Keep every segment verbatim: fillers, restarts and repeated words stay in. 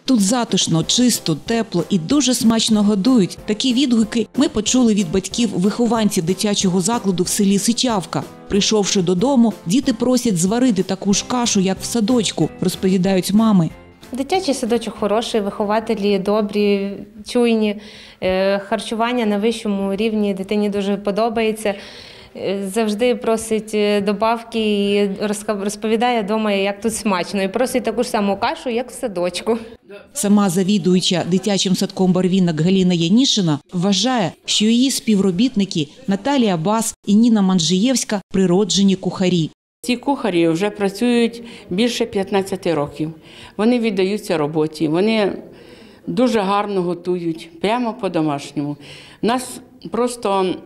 Тут затишно, чисто, тепло і дуже смачно годують. Такі відгуки ми почули від батьків-вихованців дитячого закладу в селі Сичавка. Прийшовши додому, діти просять зварити таку ж кашу, як в садочку, розповідають мами. Дитячий садочок хороший, вихователі добрі, чуйні, харчування на вищому рівні дитині дуже подобається. Завжди просить добавки і розповідає вдома, як тут смачно. І просить таку ж саму кашу, як в садочку. Сама завідуюча дитячим садком «Барвінок» Галина Янішина вважає, що її співробітники Наталія Бас і Ніна Манджієвська – природжені кухарі. Ці кухарі вже працюють більше п'ятнадцяти років. Вони віддаються роботі, вони дуже гарно готують, прямо по-домашньому. У нас просто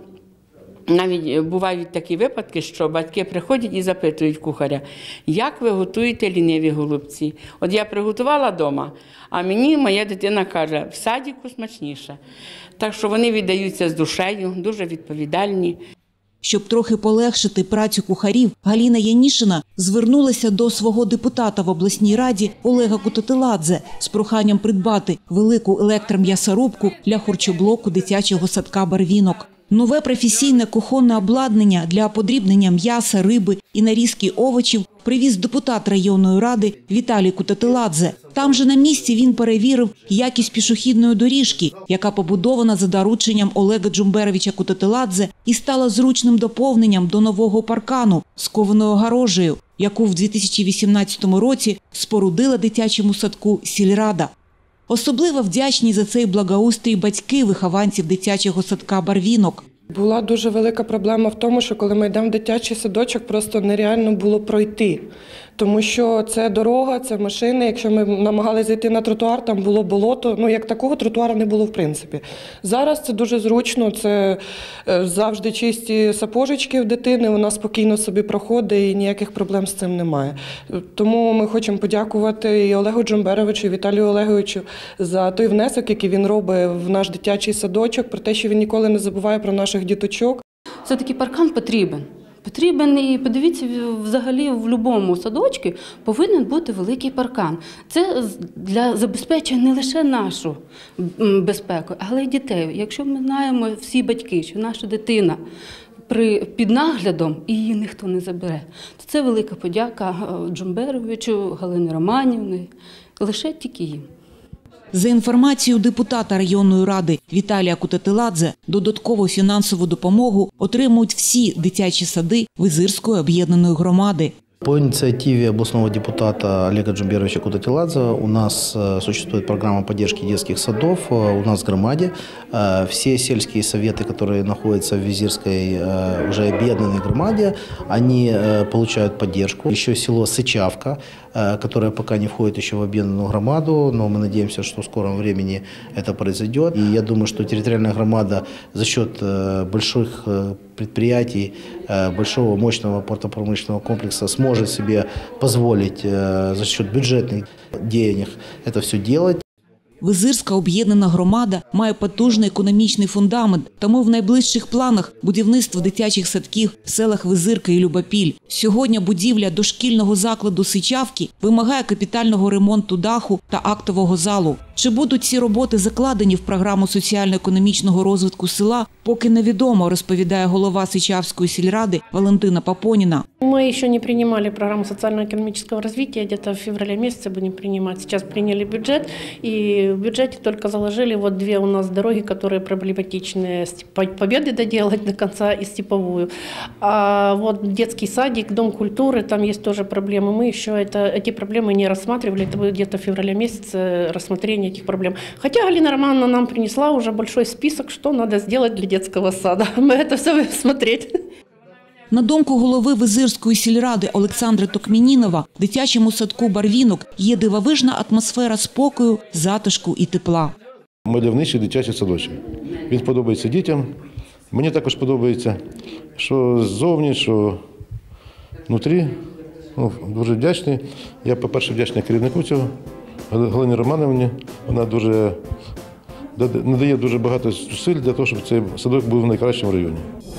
навіть бувають такі випадки, що батьки приходять і запитують кухаря, як ви готуєте ліниві голубці. От я приготувала вдома, а мені моя дитина каже, в садіку смачніше. Так що вони віддаються з душею, дуже відповідальні. Щоб трохи полегшити працю кухарів, Галина Янішина звернулася до свого депутата в обласній раді Олега Кутатиладзе з проханням придбати велику електром'ясорубку для харчоблоку дитячого садка «Барвінок». Нове професійне кухонне обладнання для подрібнення м'яса, риби і нарізки овочів привіз депутат районної ради Віталій Кутатиладзе. Там же на місці він перевірив якість пішохідної доріжки, яка побудована за дорученням Олега Джумберовича Кутатиладзе і стала зручним доповненням до нового паркану з кованою огорожею, яку в дві тисячі вісімнадцятому році спорудила дитячому садку сільрада. Особливо вдячні за цей благоустрій батьки вихованців дитячого садка «Барвінок». Була дуже велика проблема в тому, що коли ми йдемо в дитячий садочок, просто нереально було пройти. Тому що це дорога, це машини. Якщо ми намагалися зайти на тротуар, там було болото. Ну, як такого тротуару не було в принципі. Зараз це дуже зручно, це завжди чисті сапожечки в дитини, вона спокійно собі проходить і ніяких проблем з цим немає. Тому ми хочемо подякувати і Олегу Джумберовичу, і Віталію Олеговичу за той внесок, який він робить в наш дитячий садочок, про те, що він ніколи не забуває про наших діточок. Все-таки паркан потрібен. Потрібен і подивіться, взагалі в будь-якому садочку повинен бути великий паркан. Це для забезпечення не лише нашу безпеку, але й дітей. Якщо ми знаємо всі батьки, що наша дитина при, під наглядом і її ніхто не забере, то це велика подяка Джумберовичу, Галині Романівні, лише тільки їм. За інформацією депутата районної ради Віталія Кутатиладзе, додаткову фінансову допомогу отримують всі дитячі сади Визирської об'єднаної громади. По инициативе областного депутата Олега Джумберовича Кутатиладзе у нас существует программа поддержки детских садов у нас в громаде. Все сельские советы, которые находятся в Визирской уже объединенной громаде, они получают поддержку. Еще село Сычавка, которое пока не входит еще в объединенную громаду, но мы надеемся, что в скором времени это произойдет. И я думаю, что территориальная громада за счет больших предприятий, большого мощного портопромышленного комплекса сможет себе позволить за счет бюджетных денег это все делать. Визирська об'єднана громада має потужний економічний фундамент, тому в найближчих планах будівництво дитячих садків в селах Визирка і Любопіль. Сьогодні будівля дошкільного закладу Сичавки вимагає капітального ремонту даху та актового залу. Чи будуть ці роботи закладені в програму соціально-економічного розвитку села, поки невідомо, розповідає голова Сичавської сільради Валентина Папоніна. Мы еще не принимали программу социально-экономического развития, где-то в феврале месяце будем принимать. Сейчас приняли бюджет, и в бюджете только заложили вот две у нас дороги, которые проблематичные. Победы доделать до конца и Степовую. А вот детский садик, дом культуры, там есть тоже проблемы. Мы еще это, эти проблемы не рассматривали, это будет где-то в феврале месяце рассмотрение этих проблем. Хотя Галина Романовна нам принесла уже большой список, что надо сделать для детского сада. Мы это все будем смотреть. На думку голови Визирської сільради Олександра Токмінінова, в дитячому садку «Барвінок» є дивовижна атмосфера спокою, затишку і тепла. Мальовничий дитячий садочок. Він подобається дітям. Мені також подобається, що ззовні, що внутрі. Ну, дуже вдячний. Я, по-перше, вдячний керівнику цього, Галині Романовні. Вона дуже надає дуже багато зусиль для того, щоб цей садок був в найкращому районі.